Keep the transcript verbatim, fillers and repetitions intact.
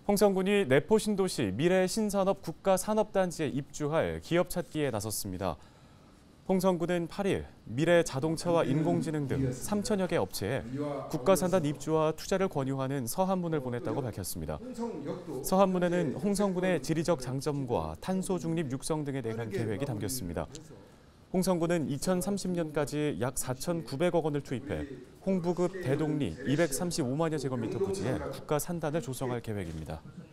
홍성군이 내포 신도시 미래신산업 국가산업단지에 입주할 기업 찾기에 나섰습니다. 홍성군은 팔 일 미래자동차와 인공지능 등 삼천여 개 업체에 국가산단 입주와 투자를 권유하는 서한문을 보냈다고 밝혔습니다. 서한문에는 홍성군의 지리적 장점과 탄소 중립 육성 등에 대한 계획이 담겼습니다. 홍성군은 이천삼십 년까지 약 사천구백억 원을 투입해 홍부급 대동리 이백삼십오만여 제곱미터 부지에 국가산단을 조성할 계획입니다.